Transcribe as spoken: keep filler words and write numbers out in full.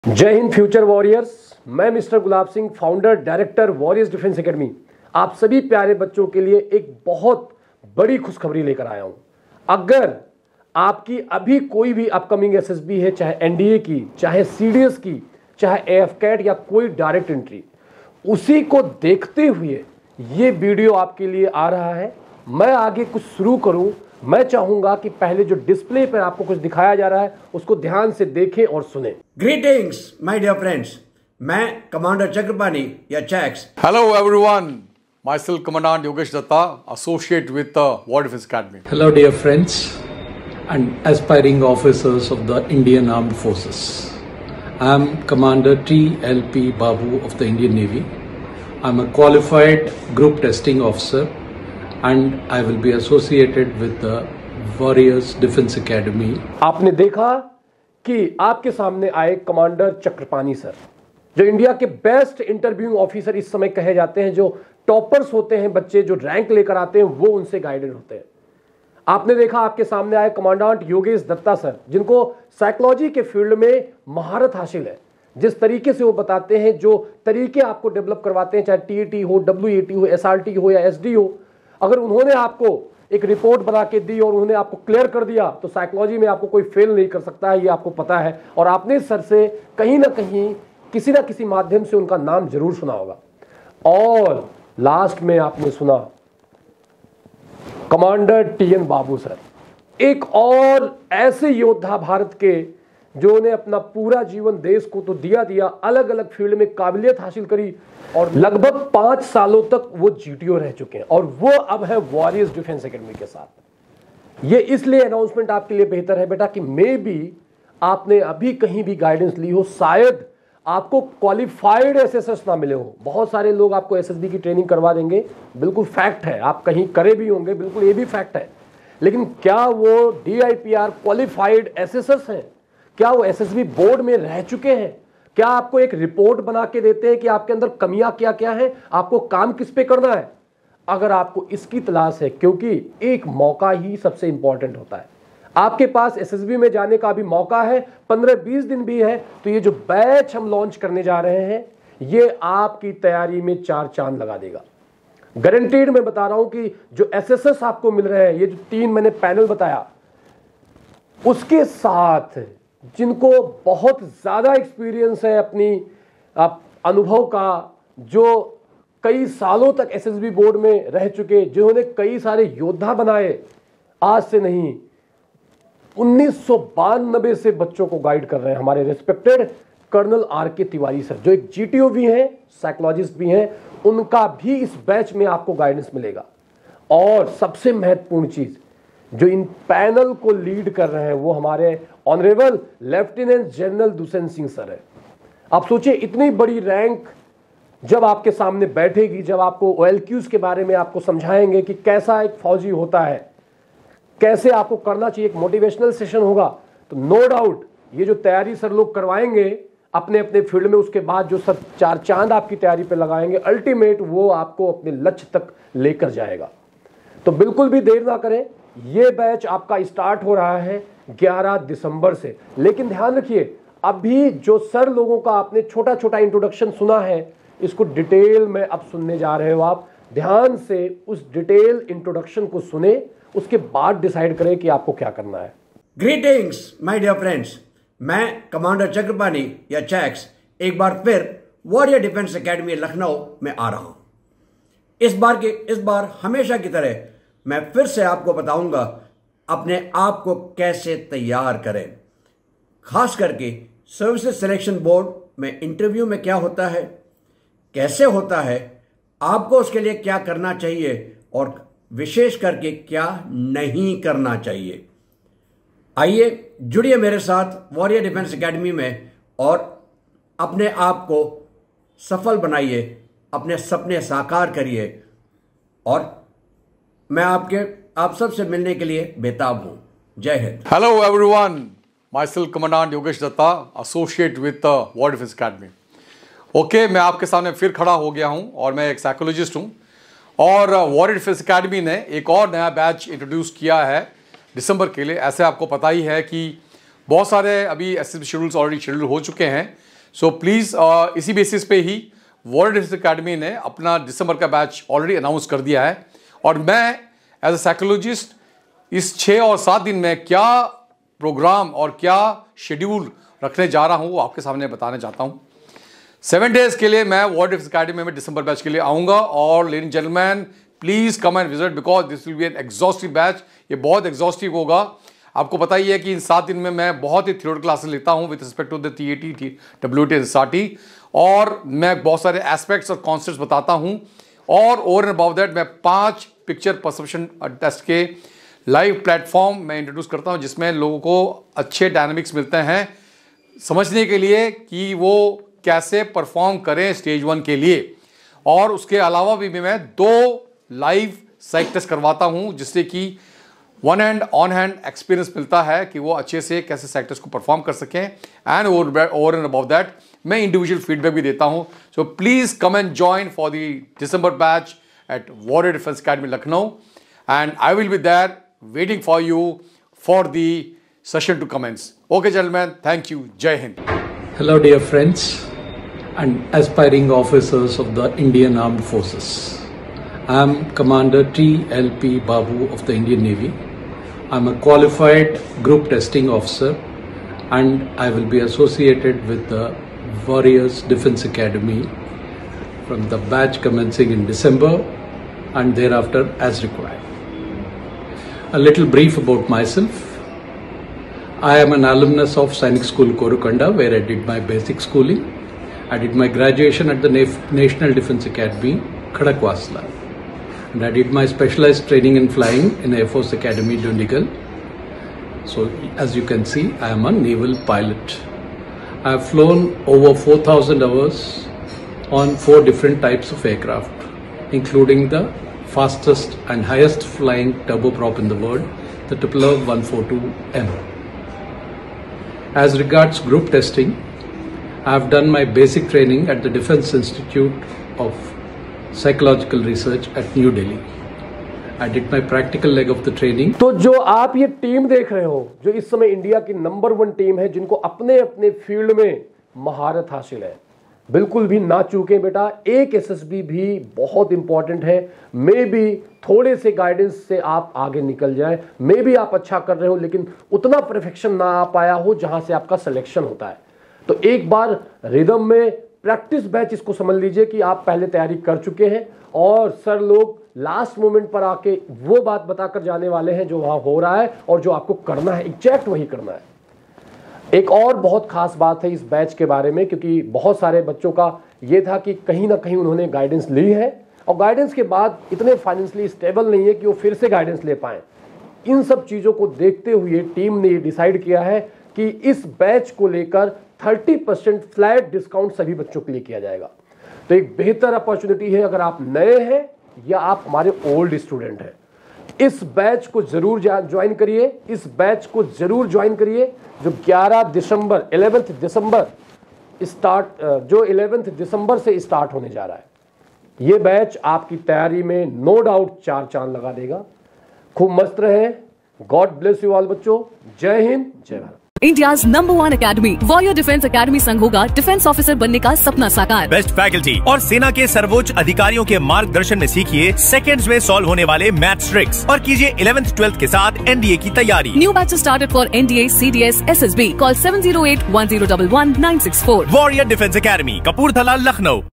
जय Hind future warriors. मैं mister Gulab Singh, founder director warriors defence academy, आप सभी प्यारे बच्चों के लिए एक बहुत बड़ी खुशखबरी लेकर आया हूं। अगर आपकी अभी कोई भी अपकमिंग एसएसबी है, चाहे एनडीए की, चाहे सीडीएस की, चाहे एएफकेट या कोई डायरेक्ट एंट्री, उसी को देखते हुए ये वीडियो आपके लिए आ रहा है। मैं आगे कुछ शुरू करूं, मैं चाहूंगा कि पहले जो डिस्प्ले पर आपको कुछ दिखाया जा रहा है उसको ध्यान से देखें और सुने। ग्रीटिंग्स माय डियर फ्रेंड्स, मैं कमांडर चक्रपाणी या Chaks. Hello everyone, myself Commandant Yogesh Datta, associate with the War Defense Academy. Hello dear friends and aspiring officers of the Indian Armed Forces. I am Commander T L P Babu of the Indian Navy. I am a qualified group testing officer and I will be associated with the Warriors Defense Academy. आपने देखा कि आपके सामने आए commander Chakrapani sir, जो India के best interviewing officer इस समय कहे जाते हैं। जो टॉपर्स होते हैं बच्चे, जो रैंक लेकर आते हैं, वो उनसे गाइडेड होते हैं। आपने देखा आपके सामने आए कमांडेंट योगेश दत्ता सर, जिनको साइकोलॉजी के फील्ड में महारत हासिल है। जिस तरीके से वो बताते हैं, जो तरीके आपको डेवलप करवाते हैं, चाहे टीईटी हो, डब्ल्यूएटी हो, एसआरटी हो या एसडी हो, अगर उन्होंने आपको एक रिपोर्ट बना के दी और उन्होंने आपको क्लियर कर दिया तो साइकोलॉजी में आपको कोई फेल नहीं कर सकता है, ये आपको पता है। और आपने सर से कहीं ना कहीं किसी ना किसी माध्यम से उनका नाम जरूर सुना होगा। और लास्ट में आपने सुना commander T N Babu sir, एक और ऐसे योद्धा भारत के जो ने अपना पूरा जीवन देश को तो दिया दिया, अलग अलग फील्ड में काबिलियत हासिल करी और लगभग पांच सालों तक वो जीटीओ रह चुके हैं और वो अब है वॉरियर्स डिफेंस एकेडमी के साथ। ये इसलिए अनाउंसमेंट आपके लिए बेहतर है बेटा कि मे बी आपने अभी कहीं भी गाइडेंस ली हो, शायद आपको क्वालिफाइड एसएसएस ना मिले हो। बहुत सारे लोग आपको एसएसबी की ट्रेनिंग करवा देंगे, बिल्कुल फैक्ट है, आप कहीं करे भी होंगे, बिल्कुल ये भी फैक्ट है। लेकिन क्या वो डीआईपीआर क्वालिफाइड एसएसएस हैं? क्या वो एसएसबी बोर्ड में रह चुके हैं? क्या आपको एक रिपोर्ट बना के देते हैं कि आपके अंदर कमियां क्या क्या हैं, आपको काम किस पे करना है? अगर आपको इसकी तलाश है, क्योंकि एक मौका ही सबसे इंपॉर्टेंट होता है। आपके पास एसएसबी में जाने का भी मौका है, पंद्रह बीस दिन भी है, तो ये जो बैच हम लॉन्च करने जा रहे हैं ये आपकी तैयारी में चार चांद लगा देगा। गारंटीड मैं बता रहा हूं कि जो एसएसएस आपको मिल रहे हैं, ये जो तीन मैंने पैनल बताया, उसके साथ जिनको बहुत ज्यादा एक्सपीरियंस है अपनी अनुभव का, जो कई सालों तक एसएसबी बोर्ड में रह चुके, जिन्होंने कई सारे योद्धा बनाए, आज से नहीं उन्नीस सौ बानबे से बच्चों को गाइड कर रहे हैं हमारे रिस्पेक्टेड कर्नल आर के तिवारी सर, जो एक जीटीओ भी हैं, साइकोलॉजिस्ट भी हैं। उनका भी इस बैच में आपको गाइडेंस मिलेगा। और सबसे महत्वपूर्ण चीज, जो इन पैनल को लीड कर रहे हैं वो हमारे honourable lieutenant general Dushyant Singh sir है। आप सोचिए, इतनी बड़ी रैंक जब आपके सामने बैठेगी, जब आपको ओएलक्यूज के बारे में आपको समझाएंगे कि कैसा एक फौजी होता है, कैसे आपको करना चाहिए, एक मोटिवेशनल सेशन होगा, तो नो डाउट ये जो तैयारी सर लोग करवाएंगे अपने अपने फील्ड में, उसके बाद जो सर चार चांद आपकी तैयारी पे लगाएंगे, अल्टीमेट वो आपको अपने लक्ष्य तक लेकर जाएगा। तो बिल्कुल भी देर ना करें, ये बैच आपका स्टार्ट हो रहा है ग्यारह दिसंबर से। लेकिन ध्यान रखिए, अभी जो सर लोगों का आपने छोटा छोटा इंट्रोडक्शन सुना है, इसको डिटेल में अब सुनने जा रहे हो। आप ध्यान से उस डिटेल इंट्रोडक्शन को सुने, उसके बाद डिसाइड करें कि आपको क्या करना है। ग्रीटिंग्स माय डियर फ्रेंड्स, मैं कमांडर चक्रपाणी या चैक्स एक बार फिर वॉरियर डिफेंस एकेडमी लखनऊ में आ रहा हूं। इस बार के इस बार हमेशा की तरह मैं फिर से आपको बताऊंगा अपने आप को कैसे तैयार करें, खास करके सर्विसेज सिलेक्शन बोर्ड में इंटरव्यू में क्या होता है, कैसे होता है, आपको उसके लिए क्या करना चाहिए और विशेष करके क्या नहीं करना चाहिए। आइए जुड़िए मेरे साथ वॉरियर डिफेंस एकेडमी में और अपने आप को सफल बनाइए, अपने सपने साकार करिए। और मैं आपके आप सबसे मिलने के लिए बेताब हूं। जय Hind. Hello everyone, myself Commandant Yogesh Datta, associate with the War Defense Academy. Okay, मैं आपके सामने फिर खड़ा हो गया हूं और मैं एक साइकोलॉजिस्ट हूं और वॉरियर डिफेंस एकेडमी ने एक और नया बैच इंट्रोड्यूस किया है दिसंबर के लिए। ऐसे आपको पता ही है कि बहुत सारे अभी एसएसबी शेड्यूल्स ऑलरेडी शेड्यूल हो चुके हैं, सो प्लीज़ इसी बेसिस पे ही वॉरियर डिफेंस एकेडमी ने अपना दिसंबर का बैच ऑलरेडी अनाउंस कर दिया है, और मैं एज अ साइकोलॉजिस्ट इस छः और सात दिन में क्या प्रोग्राम और क्या शेड्यूल रखने जा रहा हूँ वो आपके सामने बताने चाहता हूँ। सेवन डेज के लिए मैं वॉरियर डिफेंस एकेडमी में दिसंबर बैच के लिए आऊँगा, और ladies and gentleman please come and visit because this will be an exhaustive batch. ये बहुत एग्जॉस्टिव होगा। आपको पता ही है कि इन सात दिन में मैं बहुत ही थ्योरेटिकल क्लासेस लेता हूँ with respect to the T A T, W T, S R T, और मैं बहुत सारे एस्पेक्ट्स और कॉन्सेप्ट्स बताता हूँ। और ओवर एंड अबाउट दैट मैं पांच पिक्चर परसेप्शन टेस्ट के लाइव प्लेटफॉर्म मैं इंट्रोड्यूस करता हूँ, जिसमें लोगों को अच्छे डायनामिक्स मिलते हैं समझने के लिए कि वो कैसे परफॉर्म करें स्टेज वन के लिए। और उसके अलावा भी मैं दो लाइव साइक टेस्ट करवाता हूँ, जिससे कि one hand on hand experience मिलता है कि वो अच्छे से कैसे साइक टेस्ट को परफॉर्म कर सकें। And over and about that मैं इंडिविजुअल फीडबैक भी देता हूँ। So please come and join for the December batch at warrior defence academy Lucknow, and I will be there waiting for you for the session to commence. Okay, gentlemen, thank you. Jai Hind. Hello, dear friends and aspiring officers of the Indian Armed Forces. I am Commander T L P Babu of the Indian Navy. I am a qualified group testing officer, and I will be associated with the Warriors Defense Academy from the batch commencing in December and thereafter as required. A little brief about myself. I am an alumnus of Sainik School, Korukonda, where I did my basic schooling. I did my graduation at the National Defense Academy, Khadakwasla. And I did my specialized training in flying in Air Force Academy, Dundigal. So, as you can see, I am a naval pilot. I have flown over four thousand hours on four different types of aircraft, including the fastest and highest flying turboprop in the world, the T R R R one forty-two M. As regards group testing, I have done my basic training at the Defence Institute of Psychological Research at New Delhi. I did my practical leg of the training. तो जो आप ये team देख रहे हो, जो इस समय इंडिया की नंबर वन टीम है, जिनको अपने अपने फील्ड में महारत हासिल है, बिल्कुल भी ना चूकें बेटा। एक एसएसबी भी बहुत इंपॉर्टेंट है। मे बी थोड़े से गाइडेंस से आप आगे निकल जाए, मे बी आप अच्छा कर रहे हो लेकिन उतना परफेक्शन ना आ पाया हो जहां से आपका सिलेक्शन होता है। तो एक बार रिदम में प्रैक्टिस बैच इसको समझ लीजिए कि आप पहले तैयारी कर चुके हैं, और सर लोग लास्ट मोमेंट पर आके वो बात बताकर जाने वाले हैं जो वहां हो रहा है और जो आपको करना है, एग्जैक्ट वही करना है। एक और बहुत खास बात है इस बैच के बारे में, क्योंकि बहुत सारे बच्चों का ये था कि कहीं ना कहीं उन्होंने गाइडेंस ली है और गाइडेंस के बाद इतने फाइनेंशियली स्टेबल नहीं है कि वो फिर से गाइडेंस ले पाएं। इन सब चीज़ों को देखते हुए टीम ने ये डिसाइड किया है कि इस बैच को लेकर तीस परसेंट फ्लैट डिस्काउंट सभी बच्चों के लिए किया जाएगा। तो एक बेहतर अपॉर्चुनिटी है अगर आप नए हैं या आप हमारे ओल्ड स्टूडेंट हैं। इस बैच को जरूर ज्वाइन करिए, इस बैच को जरूर ज्वाइन करिए जो ग्यारह दिसंबर ग्यारह दिसंबर स्टार्ट जो ग्यारह दिसंबर से स्टार्ट होने जा रहा है। ये बैच आपकी तैयारी में नो डाउट चार चांद लगा देगा। खूब मस्त रहे। गॉड ब्लेस यू ऑल बच्चों। जय हिंद, जय Bharat. India's number one academy warrior defence academy संघ होगा डिफेंस ऑफिसर बनने का सपना साकार। बेस्ट फैकल्टी और सेना के सर्वोच्च अधिकारियों के मार्गदर्शन में सीखिए सेकंड्स में सॉल्व होने वाले मैथ्स ट्रिक्स और कीजिए इलेवेंथ ट्वेल्थ के साथ एनडीए की तैयारी। New batch started for NDA, CDS, SSB. Call seven zero eight one zero one one nine six four. Warrior defence academy, Kapurthala, Lucknow.